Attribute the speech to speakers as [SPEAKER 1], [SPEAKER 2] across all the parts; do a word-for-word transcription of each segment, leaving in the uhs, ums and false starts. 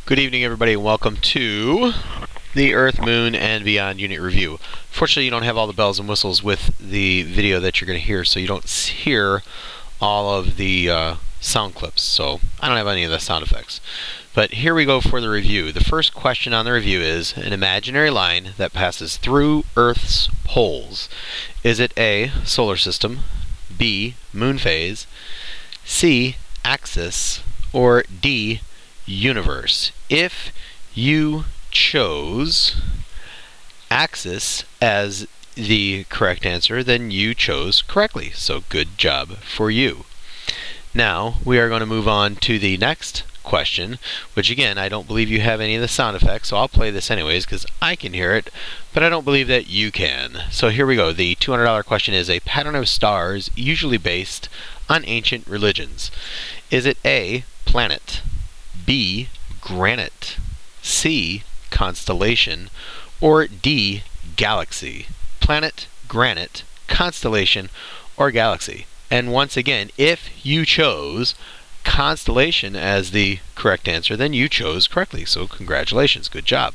[SPEAKER 1] Good evening, everybody, and welcome to the Earth, Moon, and Beyond Unit Review. Fortunately, you don't have all the bells and whistles with the video that you're going to hear, so you don't hear all of the uh, sound clips. So I don't have any of the sound effects. But here we go for the review. The first question on the review is, an imaginary line that passes through Earth's poles. Is it A, solar system, B, moon phase, C, axis, or D, universe? If you chose axis as the correct answer, then you chose correctly. So good job for you. Now we are going to move on to the next question, which again, I don't believe you have any of the sound effects, so I'll play this anyways because I can hear it, but I don't believe that you can. So here we go. The two hundred dollar question is a pattern of stars usually based on ancient religions. Is it A, planet, B, granite, C, constellation, or D, galaxy? Planet, granite, constellation, or galaxy? And once again, if you chose constellation as the correct answer, then you chose correctly. So congratulations, good job.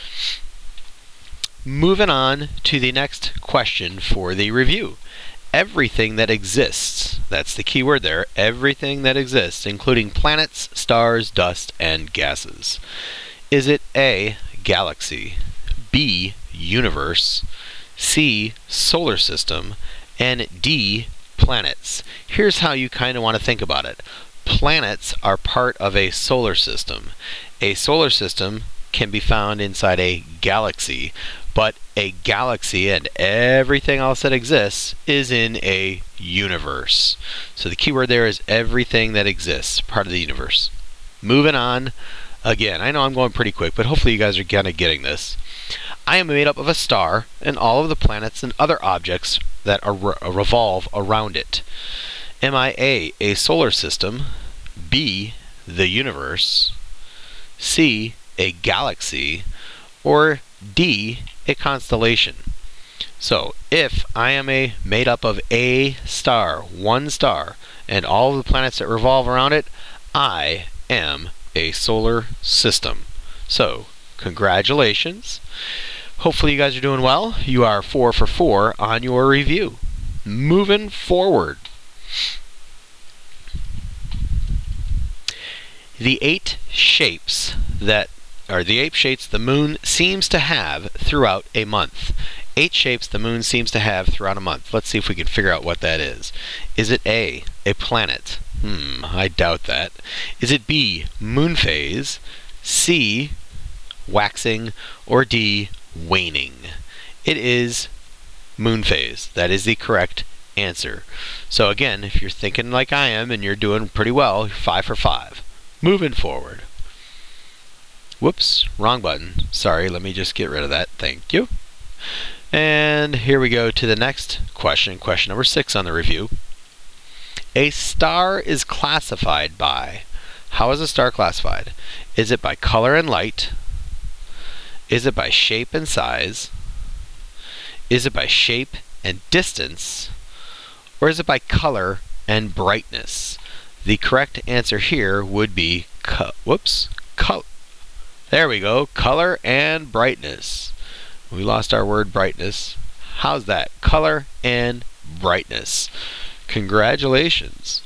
[SPEAKER 1] Moving on to the next question for the review. Everything that exists, that's the key word there, everything that exists, including planets, stars, dust, and gases. Is it A, galaxy, B, universe, C, solar system, and D, planets? Here's how you kind of want to think about it. Planets are part of a solar system. A solar system can be found inside a galaxy, but a galaxy and everything else that exists is in a universe. So the key word there is everything that exists, part of the universe. Moving on, again, I know I'm going pretty quick, but hopefully you guys are kind of getting this. I am made up of a star and all of the planets and other objects that are re revolve around it. Am I A, a solar system, B, the universe, C, a galaxy, or D, a constellation? So if I am a made up of a star, one star, and all of the planets that revolve around it, I am a solar system. So congratulations. Hopefully you guys are doing well. You are four for four on your review. Moving forward. The eight shapes that are the eight shapes the moon seems to have throughout a month. Eight shapes the moon seems to have throughout a month. Let's see if we can figure out what that is. Is it A, a planet? Hmm, I doubt that. Is it B, moon phase, C, waxing, or D, waning? It is moon phase. That is the correct answer. So again, if you're thinking like I am and you're doing pretty well, you're five for five. Moving forward. Whoops, wrong button. Sorry, let me just get rid of that. Thank you. And here we go to the next question, question number six on the review. A star is classified by, how is a star classified? Is it by color and light? Is it by shape and size? Is it by shape and distance? Or is it by color and brightness? The correct answer here would be, co whoops, color. There we go, color and brightness. We lost our word brightness. How's that? Color and brightness. Congratulations.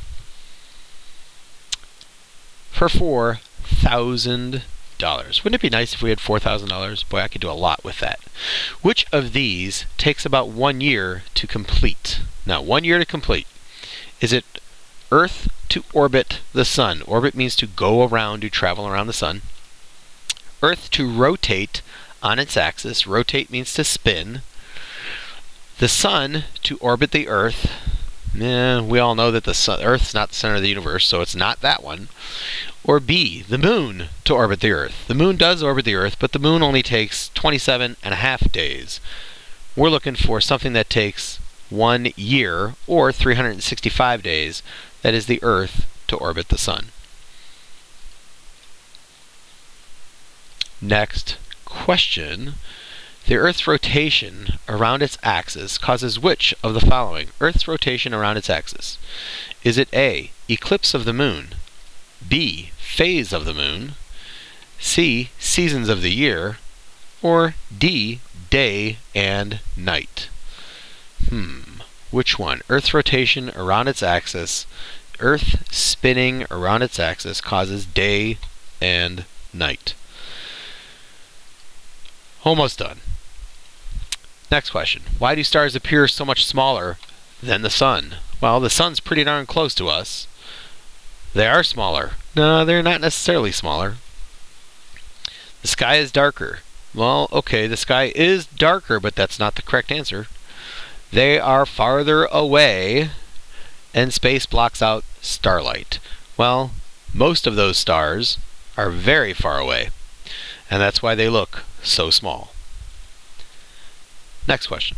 [SPEAKER 1] For four thousand dollars. Wouldn't it be nice if we had four thousand dollars? Boy, I could do a lot with that. Which of these takes about one year to complete? Now, one year to complete. Is it Earth to orbit the sun? Orbit means to go around, to travel around the sun. Earth to rotate on its axis. Rotate means to spin. The sun to orbit the Earth. Eh, we all know that the sun, Earth's not the center of the universe, so it's not that one. Or B, the moon to orbit the Earth. The moon does orbit the Earth, but the moon only takes twenty-seven and a half days. We're looking for something that takes one year or three hundred sixty-five days. That is the Earth to orbit the sun. Next question. The Earth's rotation around its axis causes which of the following? Earth's rotation around its axis. Is it A, eclipse of the moon, B, phase of the moon, C, seasons of the year, or D, day and night? Hmm, which one? Earth's rotation around its axis, Earth spinning around its axis causes day and night. Almost done. Next question. Why do stars appear so much smaller than the sun? Well, the sun's pretty darn close to us. They are smaller. No, they're not necessarily smaller. The sky is darker. Well, okay, the sky is darker, but that's not the correct answer. They are farther away, and space blocks out starlight. Well, most of those stars are very far away, and that's why they look so small. Next question.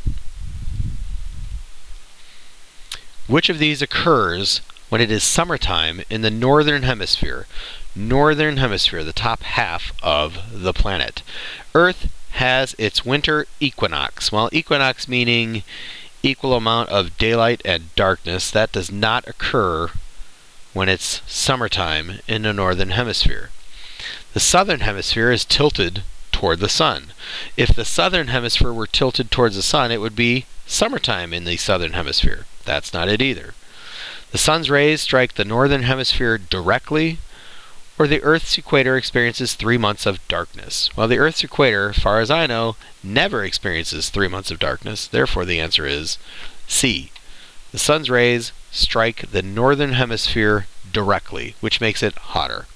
[SPEAKER 1] Which of these occurs when it is summertime in the northern hemisphere? Northern hemisphere, the top half of the planet. Earth has its winter equinox. Well, equinox meaning equal amount of daylight and darkness. That does not occur when it's summertime in the northern hemisphere. The southern hemisphere is tilted toward the sun. If the southern hemisphere were tilted towards the sun, it would be summertime in the southern hemisphere. That's not it either. The sun's rays strike the northern hemisphere directly, or the Earth's equator experiences three months of darkness. Well, the Earth's equator, as far as I know, never experiences three months of darkness. Therefore, the answer is C. The sun's rays strike the northern hemisphere directly, which makes it hotter.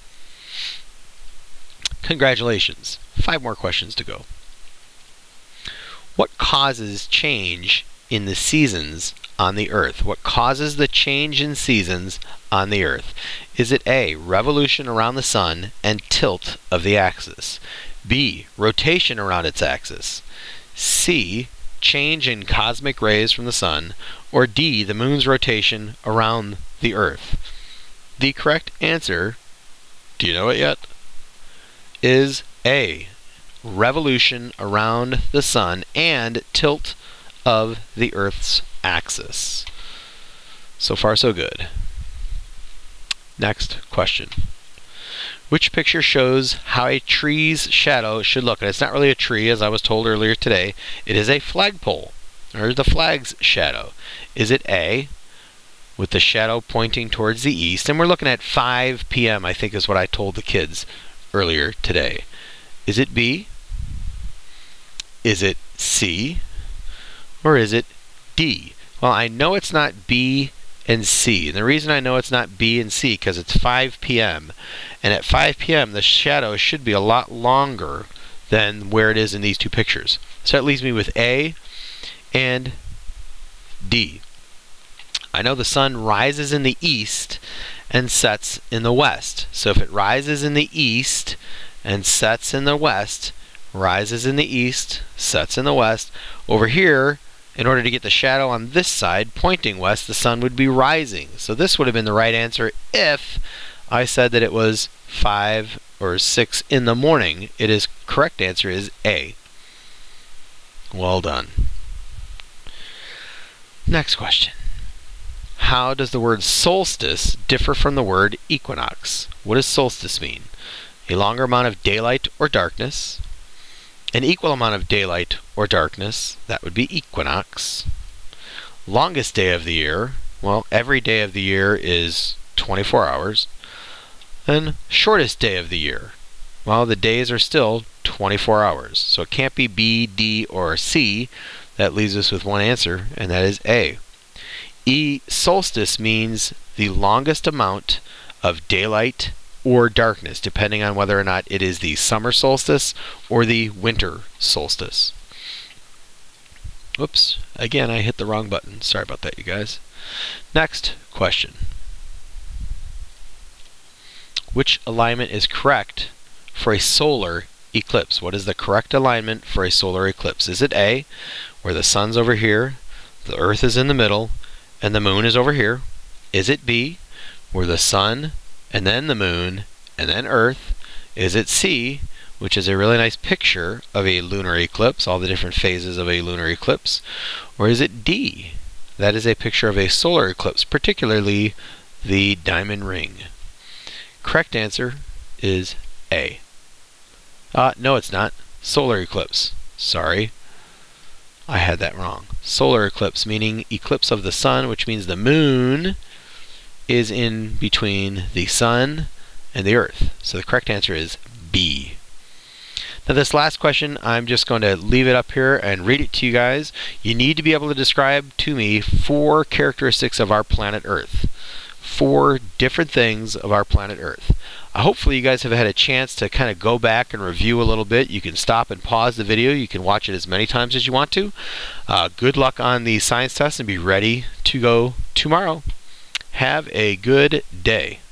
[SPEAKER 1] Congratulations. Five more questions to go. What causes change in the seasons on the Earth? What causes the change in seasons on the Earth? Is it A, revolution around the sun and tilt of the axis? B, rotation around its axis? C, change in cosmic rays from the sun? Or D, the moon's rotation around the Earth? The correct answer, do you know it yet? Is A, revolution around the sun and tilt of the Earth's axis. So far, so good. Next question. Which picture shows how a tree's shadow should look? And it's not really a tree, as I was told earlier today. It is a flagpole, or the flag's shadow. Is it A, with the shadow pointing towards the east? And we're looking at five p m, I think is what I told the kids earlier today. Is it B? Is it C? Or is it D? Well, I know it's not B and C. And the reason I know it's not B and C because it's five p m And at five p m the shadow should be a lot longer than where it is in these two pictures. So that leaves me with A and D. I know the sun rises in the east and sets in the west. So if it rises in the east and sets in the west, rises in the east, sets in the west, over here, in order to get the shadow on this side pointing west, the sun would be rising. So this would have been the right answer if I said that it was five or six in the morning. It is correct answer is A. Well done. Next question. How does the word solstice differ from the word equinox? What does solstice mean? A longer amount of daylight or darkness. An equal amount of daylight or darkness, that would be equinox. Longest day of the year, well, every day of the year is twenty-four hours. And shortest day of the year, well, the days are still twenty-four hours. So it can't be B, D, or C. That leaves us with one answer, and that is A. E, solstice means the longest amount of daylight or darkness, depending on whether or not it is the summer solstice or the winter solstice. Oops, again I hit the wrong button. Sorry about that, you guys. Next question. Which alignment is correct for a solar eclipse? What is the correct alignment for a solar eclipse? Is it A, where the sun's over here, the earth is in the middle, and the moon is over here? Is it B, where the sun and then the moon, and then Earth? Is it C, which is a really nice picture of a lunar eclipse, all the different phases of a lunar eclipse? Or is it D, that is a picture of a solar eclipse, particularly the diamond ring? Correct answer is A. Uh, no, it's not. Solar eclipse. Sorry. I had that wrong. Solar eclipse, meaning eclipse of the sun, which means the moon is in between the sun and the earth. So the correct answer is B. Now this last question, I'm just going to leave it up here and read it to you guys. You need to be able to describe to me four characteristics of our planet Earth. Four different things of our planet Earth. Uh, hopefully you guys have had a chance to kind of go back and review a little bit. You can stop and pause the video. You can watch it as many times as you want to. Uh, good luck on the science test and be ready to go tomorrow. Have a good day.